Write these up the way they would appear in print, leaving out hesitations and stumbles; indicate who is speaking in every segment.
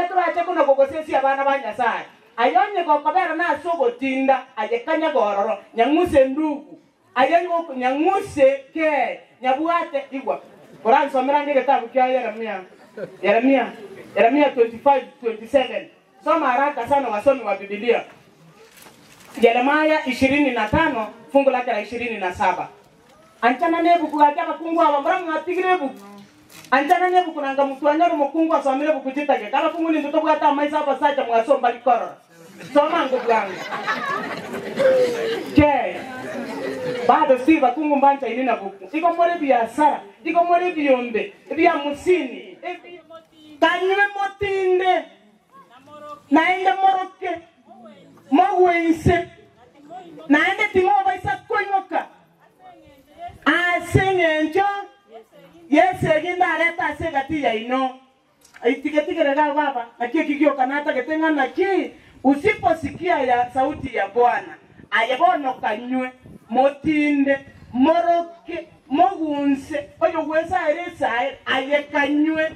Speaker 1: tu acha kuna gogosesi abana banyasai ayonye kokobera na sogo tinda ayekanya gororo nyanguse ndugu ayonye nyanguse ke nyabuate igwa Quran somera ngeke kitabu kia Yeremia 25:27 soma haraka sana wasomi wa Biblia. Yeremia 25 fungu lake la 27 Anchana nebu kugataka kungwa abamramu atigirebu Anchana nebu kunanga mtu anyoro mukungwa somirebu kujitage kala fungu ni ndoto bwata maisa hapa sacha mwasomba likoro soma ngubwangu ke bado siva kungu mbanja inina buku iko more biashara iko more biombe bia musini kanywe motinde naende moroke mogwense naende timo baisa konyoka asengenjo yese ginda leta segati ya ino aitiketike rega baba akie kigio kanata ketenga na ki usiposikia ya sauti ya Bwana ayebono kanywe motinde moroke mogunse oyo wesa eresa ayekanywe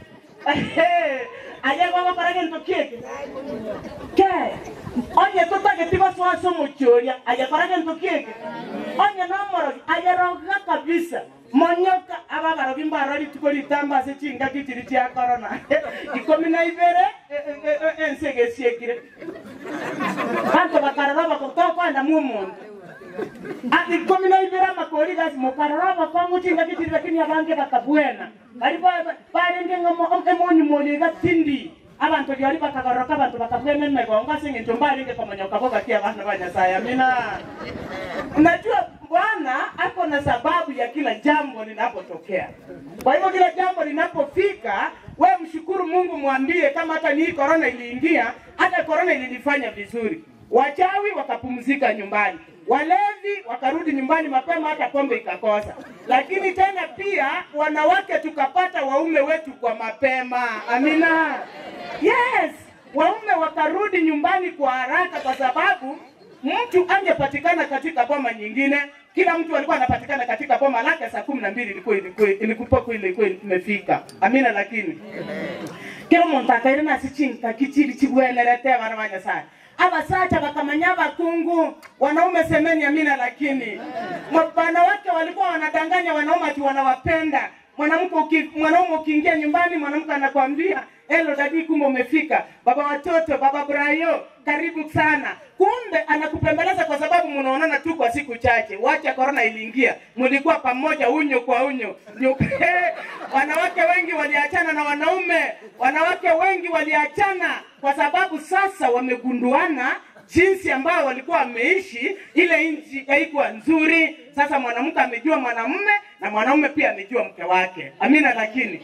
Speaker 1: ayego bakarage ntokeke ke onye totake tiba swaso muchoria ayakarage ntokeke onye namoro ayaroga kabisa monyoka ababaro bimbaro litukoli tamba se chinga kitiri tia corona ikomina ibere ensege siekire kanto bakaraba bakotoko anda mumuntu ati komina ibera makori gasi mokaraba kwangu chinga kitiri lakini abange bakabwena bali barenge ngomo emonyu moliga tindi abantu byali bakagaroka abantu bakabwena megonga singento mbalinge pamonyoka boga tia bana banyasaya mina unajua Bwana ako na sababu ya kila jambo linapotokea. Kwa hivyo kila jambo linapofika, wewe mshukuru Mungu, mwambie kama hata ni corona iliingia, hata corona ilinifanya vizuri. Wachawi wakapumzika nyumbani. Walevi wakarudi nyumbani mapema hata pombe ikakosa. Lakini tena pia wanawake tukapata waume wetu kwa mapema. Amina. Yes, waume wakarudi nyumbani kwa haraka kwa sababu mtu angepatikana katika boma nyingine, kila mtu alikuwa anapatikana katika boma lake saa 12 ilikuwa imefika. Amina. Lakini kila mtu akaenda sichinka kichiri chibwelelete bana banyasai abasacha bakamanya bakungu wanaume semeni. Amina. Lakini wanawake walikuwa wanadanganya wanaume ati wanawapenda. Mwanaume ukiingia nyumbani mwanamke anakuambia hello dadi, kumbe umefika, baba watoto, baba Brayo, karibu sana. Kumbe anakupembeleza kwa sababu mnaonana tu kwa siku chache. Wacha corona iliingia, mlikuwa pamoja unyo kwa unyo. Wanawake wengi waliachana na wanaume, wanawake wengi waliachana kwa sababu sasa wamegunduana jinsi ambao walikuwa wameishi, ile nchi haikuwa nzuri. Sasa mwanamke amejua mwanamume na mwanaume pia amejua mke wake. Amina. Lakini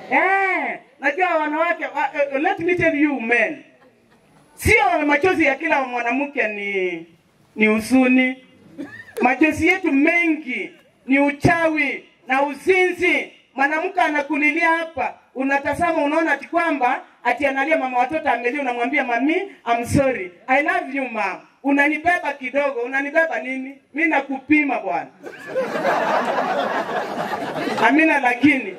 Speaker 1: najua wanawake, let me tell you men, sio machozi ya kila mwanamke ni usuni. Machozi yetu mengi ni uchawi na uzinzi. Mwanamke anakulilia hapa, unatazama unaona ati kwamba ati analia mama watoto amelia, unamwambia mami I'm sorry, I love you mom. Unanibeba kidogo, unanibeba nini? Mimi nakupima bwana. Amina. Lakini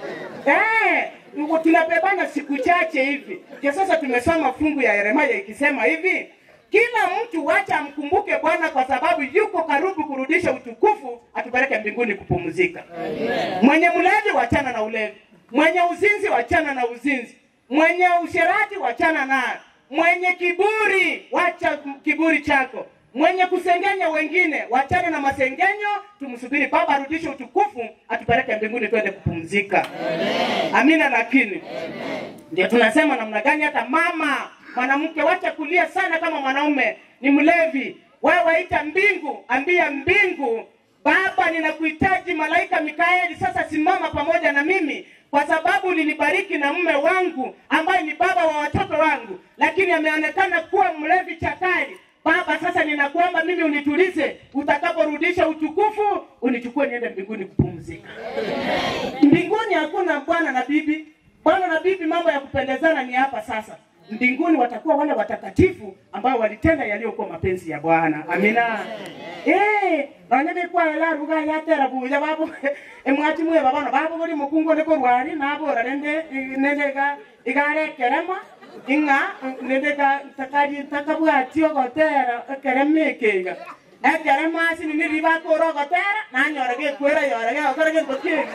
Speaker 1: tunabebana siku chache hivi. Kwa sasa tumesoma fungu ya Yeremia ikisema hivi, kila mtu wacha mkumbuke Bwana kwa sababu yuko karibu kurudisha utukufu, atupeleke mbinguni kupumzika. Mwenye mlevi wachana na ulevi, mwenye uzinzi wachana na uzinzi, mwenye usherati wachana na, mwenye kiburi wacha kiburi chako, mwenye kusengenya wengine wachana na masengenyo. Tumsubiri Baba arudishe utukufu, atupeleke mbinguni twende kupumzika. Amina. Lakini ndio tunasema namna gani hata mama mwanamke wacha kulia sana kama mwanaume ni mlevi. Wewe waita mbingu, ambia mbingu, Baba ninakuhitaji, malaika Mikaeli sasa simama pamoja na mimi kwa sababu ulinibariki na mume wangu ambaye ni baba wa watoto wangu, lakini ameonekana kuwa mlevi chakali. Baba sasa ninakuomba mimi unitulize, utakaporudisha utukufu unichukue niende mbinguni kupumzika. Mbinguni hakuna bwana na bibi. Bwana na bibi mambo ya kupendezana ni hapa sasa. Mbinguni watakuwa wale watakatifu ambao walitenda yaliyokuwa mapenzi ya Bwana. Amina. Banyebe kwa la ruga ya terabuja babo emwati mwe babana babo bali mukungo ne ko rwari nabo rarende nenega igare kerema Inga nedeka takari takabwatio gotera keremekega. Keremasi ni riba koro gotera na nyorage kwera yorage okorage tokie.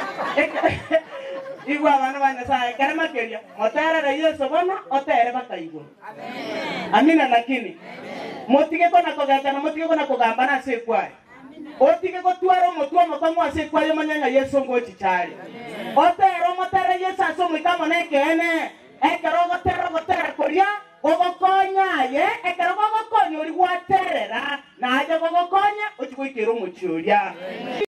Speaker 1: Igwa bana bana sa keremakeria. Otera re Yesu bana otere bakaigo. Amen. Amina lakini. Motige kona kogata na motige kona kogamba na sekwai. Otige ko tuaro motwa motango asekwai manyanya Yesu ngochi chali. Otero motera Yesu asomo kama na kene. Ekero gotera koria gogokonya ye ekero gogokonya uri gwaterera na aje gogokonya ukikuikira umuchuria.